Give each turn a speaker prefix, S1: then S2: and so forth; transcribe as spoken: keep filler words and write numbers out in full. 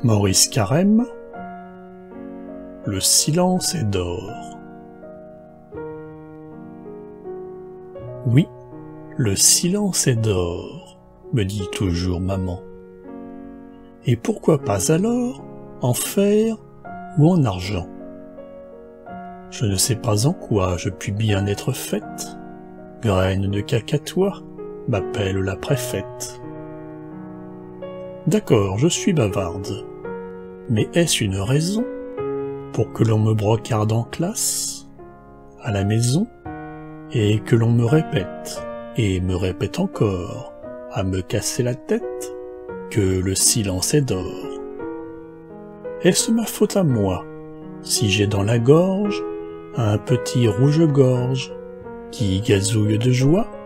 S1: Maurice Carême, le silence est d'or. Oui, le silence est d'or, me dit toujours maman. Et pourquoi pas alors en fer ou en argent? Je ne sais pas en quoi je puis bien être faite. Graine de cacatois, m'appelle la préfète. D'accord, je suis bavarde. Mais est-ce une raison pour que l'on me brocarde en classe, à la maison, et que l'on me répète, et me répète encore, à me casser la tête, que le silence est d'or? Est-ce ma faute à moi, si j'ai dans la gorge un petit rouge-gorge qui gazouille de joie